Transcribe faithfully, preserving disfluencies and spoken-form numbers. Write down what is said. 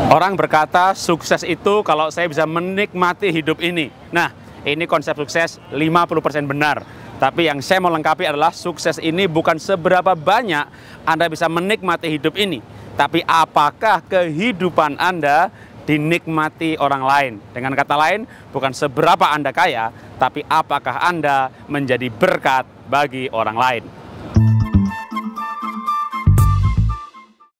Orang berkata sukses itu kalau saya bisa menikmati hidup ini. Nah, ini konsep sukses lima puluh persen benar. Tapi yang saya mau lengkapi adalah sukses ini bukan seberapa banyak Anda bisa menikmati hidup ini. Tapi apakah kehidupan Anda dinikmati orang lain? Dengan kata lain, bukan seberapa Anda kaya, tapi apakah Anda menjadi berkat bagi orang lain.